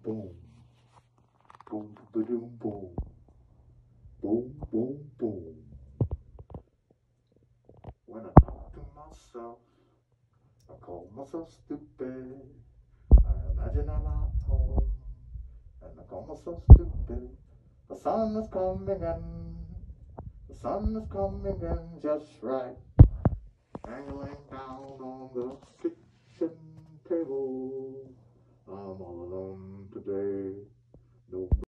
boom, boom, boom, boom, boom, boom, boom. When I talk to myself, I call myself stupid. I imagine I'm at home, and I call myself stupid. The sun is coming in, the sun is coming in just right. Angling down on the kitchen table, I'm all alone today. No